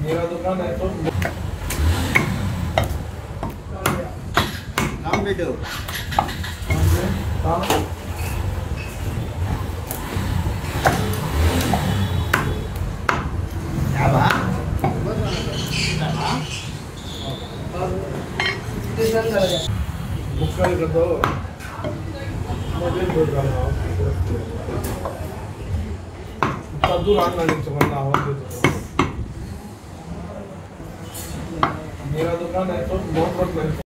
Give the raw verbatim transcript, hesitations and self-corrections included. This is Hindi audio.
मेरा दुकान है तो नाम बेटो काम क्या बा बुक कर दो मोबाइल बोल रहा हूँ इतना दूर आना नहीं चलना आवाज दे मेरा दुकान है तो बहुत बहुत